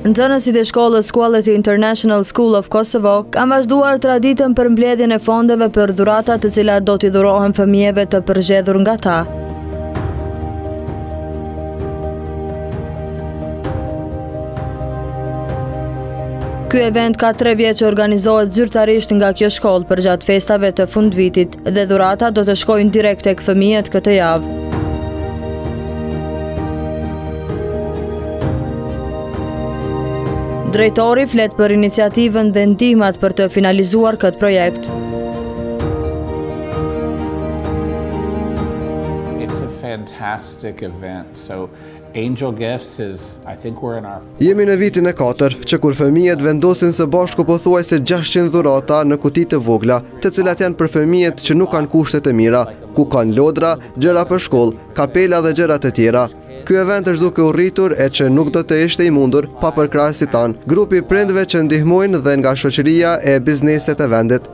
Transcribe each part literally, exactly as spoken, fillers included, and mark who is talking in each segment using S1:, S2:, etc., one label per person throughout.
S1: Nxënësit e shkollës Quality International School of Kosovo kanë vazhduar traditën për mbledhjen e fondeve për dhurata të cilat do t'i dhurohen fëmijëve të përzgjedhur nga ta. Ky event ka tre vjet që organizohet zyrtarisht nga kjo shkollë përgjatë festave të fundvitit dhe dhurata do të shkojnë direkt tek fëmijët këtë javë. Drejtori flet për iniciativën dhe ndihmat për të finalizuar këtë projekt.
S2: It's a fantastic event. So Angel Gifts is, I think we're in our...
S3: Jemi në vitin e katër, që kur fëmijët vendosin së bashku pothuajse gjashtëqind dhurata në kuti të vogla, të cilat janë për fëmijët që nuk kanë kushte të mira, ku kanë lodra, gjëra për shkollë, kapela dhe gjëra të tjera. Ky event është duke u rritur e që nuk do të ishte i mundur pa përkrahësit tanë, grupi prindve që ndihmojnë dhe nga shoqëria e bizneset e vendit.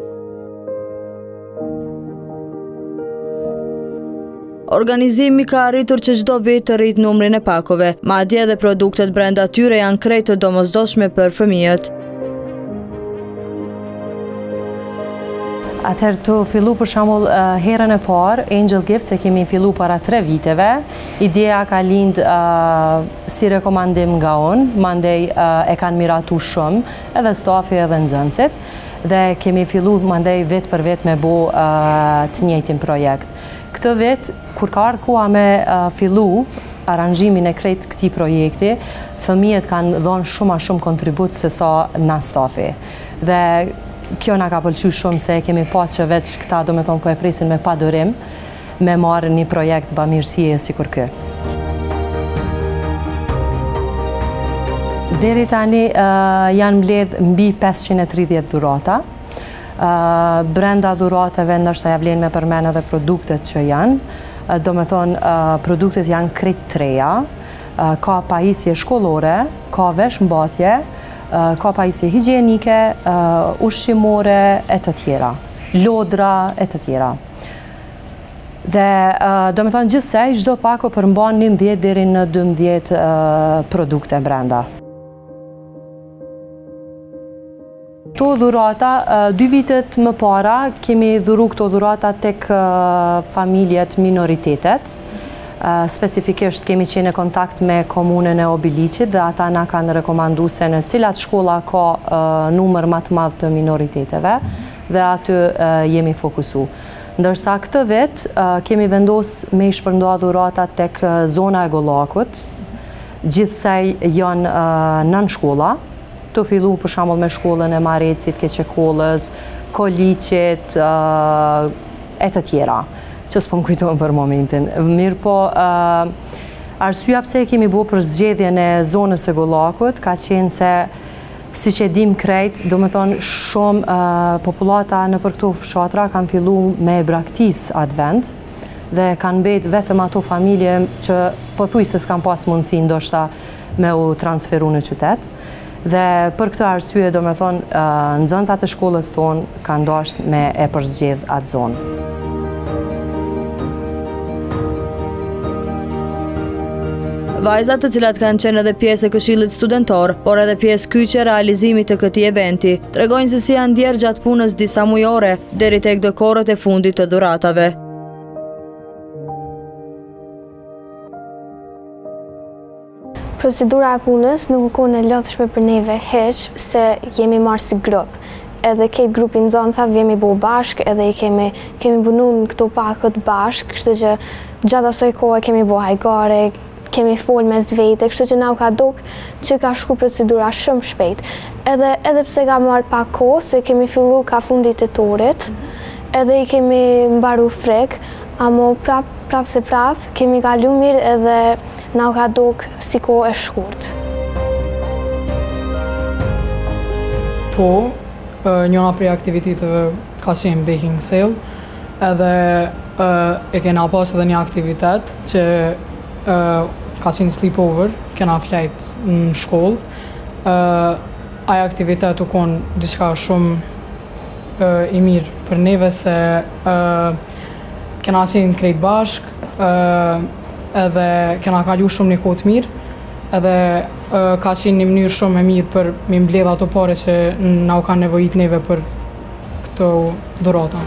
S1: Organizimi ka arritur që çdo vit të rritë numrin e pakove, madje edhe produktet brenda tyre janë krejt të domosdoshme për fëmijët.
S4: Atëherë të fillu për shembull herën e parë, Angel Gifts e kemi fillu para tre viteve. Ideja ka lind uh, si rekomandim nga unë, mandej uh, e kanë miratu shumë, edhe stafi edhe nxënësit, dhe kemi fillu mandej vit për vit me bo uh, të njëjtin projekt. Këtë vit, kur ka ardhur koha me uh, fillu aranjimin e krejt këtij projekti, fëmijët kanë dhënë shumë a shumë kontribut se sa na stafi. Dhe kjo na ka pëlqyer shumë se kemi pa që veç këta do me thonë ku e presin me pa durim, me marrë një projekt bamirësie sikur ky. Deri tani uh, janë mbledh mbi pesëqind e tridhjetë dhurata. Uh, brenda dhuratave ndoshta ja vlen me përmend edhe produktet që janë. Uh, do me thonë uh, produktet janë krejt treja, uh, ka pajisje shkollore, ka veshmbathje, uh, ka pajisje higjienike, uh, ushqimore e të tjera, lodra e të tjera. Dhe uh, do me thonë gjithsej, çdo pako përmban njëmbëdhjetë deri në dymbëdhjetë uh, produkte brenda. Këto dhurata, dy vitet më para, kemi dhuru këto dhurata tek familjet minoritetet. Specifikisht kemi qenë në kontakt me komunën e Obiliqit dhe ata na kanë rekomandu se në cilat shkolla ka numër më të madh të minoriteteve dhe aty jemi fokusu. Ndërsa këtë vit kemi vendos me i shpërnda dhurata tek zona e Gollakut, gjithsej janë nën shkolla. Të fillu për shembull me shkollën e Marecit, Keqekollës, Koliqit, uh, e të tjera, që s'po më kujtohem për momentin. Mirë po, uh, arsyeja pse kemi bërë për zgjedhjen e zonës së Gollakut, ka qenë se, siç e dim krejt, do me thonë shumë uh, popullata në për këto fshatra kanë fillu me braktis atë vend, dhe kanë mbet vetëm ato familje që pothuajse s'kan pas mundësi ndoshta me u transferu në qytet. Dhe për këtë arsye, do me thonë, uh, nxënësat e shkollës tonë kanë dashur me e përzgjedh atë zonë.
S1: Vajzat të cilat kanë qenë edhe pjesë e këshillit studentor, por edhe pjesë kyçe realizimit të këtij eventi, tregojnë se si janë ndjerë gjatë punës disa mujore deri tek dekorët e fundit të dhuratave.
S5: Procedura e punës nuk u konë e lodhshme për neve heq, se jemi marrë si grup. Edhe këtë grupin nxënësave jemi bo bashk, edhe i kemi, kemi punu në këto pakët bashk, kështu që gjatë asoj kohë kemi bo hajgare, kemi fol mes vete, kështu që na u ka duk që ka shku procedura shumë shpejt. Edhe, edhe pse ka marrë pak kohë, se kemi fillu ka fundit e torit, edhe i kemi mbaru frek, amo prap, prap se prap, kemi kalu mirë edhe na u ka duk si kohë e shkurt.
S6: Po, njëna prej aktiviteteve ka qenë baking sale, edhe e kena pas edhe një aktivitet që ka qenë sleepover, kena flejt në shkollë. Aja aktivitet u konë diçka shumë i mirë për neve se kena qenë krejt bashk, edhe kena kalu shumë një kohë të mirë, edhe ka qenë një mënyrë shumë e mirë për me mbledh ato pare që na u kanë nevojit neve për këto dhurata.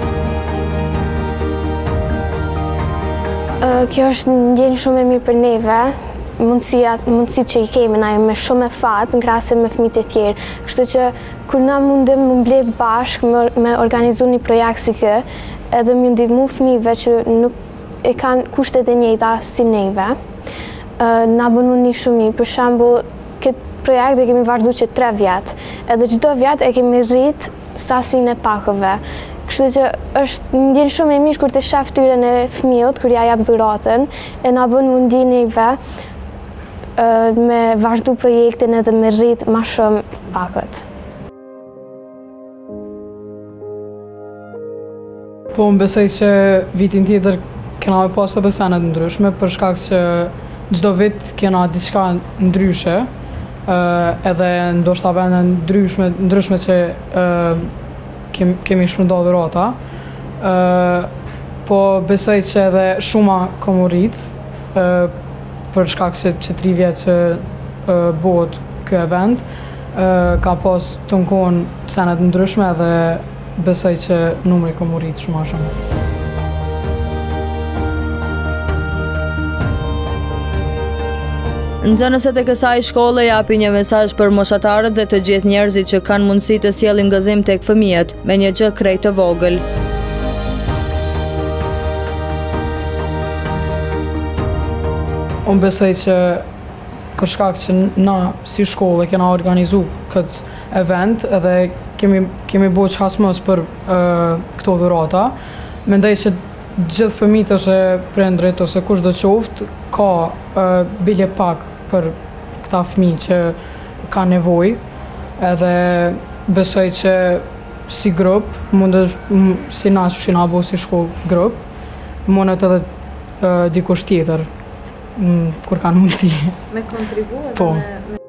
S5: Kjo është ndjenjë shumë e mirë për neve, mundësit që i kemi na me shumë e fatë në krahasim me fëmijët e tjerë. Kështu që kur na mundem më mbledh bashkë me organizu një projekt si kë, edhe më ndihmu fëmijëve që nuk e kanë kushtet e njëjta si neve, na bën një shumë mirë. Për shembull, këtë projekt e kemi vazhdu që tre vjetë, edhe çdo vjet e kemi rrit sasinë e pakëve. Kështu që është ndjen shumë e mirë kur të shef tyren e fëmijët, kur ja jap dhuratën, e na bën mundi neve me vazhdu projektin edhe me rrit ma shumë pakët.
S6: Po, më besoj që vitin tjetër kena me pas edhe senet ndryshme, për shkak që çdo vit kena diçka ndryshe, edhe ndoshta vende ndryshme, ndryshme që kemi shpërnda dhurata, po besoj që edhe shuma kom u rrit, për shkak që që tri vjet që bëhet ky event, ka pas të nkohen senet ndryshme edhe besoj që numri kom u rrit shumë a shumë.
S1: Nxënëset e kësaj shkolle japi një mesazh për moshatarët dhe të gjithë njerëzit që kanë mundësi të sjellin gëzim tek fëmijët me një gjë krejt të vogël.
S6: Unë besoj që për shkak që na si shkollë kena organizu këtë event edhe kemi kemi bërë çasmos për uh, këto dhurata, mendoj që gjithë fëmijët ose prindrit ose kushdo qoftë ka uh, bile pak për këta fëmijë që ka nevojë, edhe besoj që si grup, mundet si na që na bo si shkollë grup, mundet edhe uh, dikush tjetër, kur kanë mundësi.
S1: Me kontribuat?
S6: Po.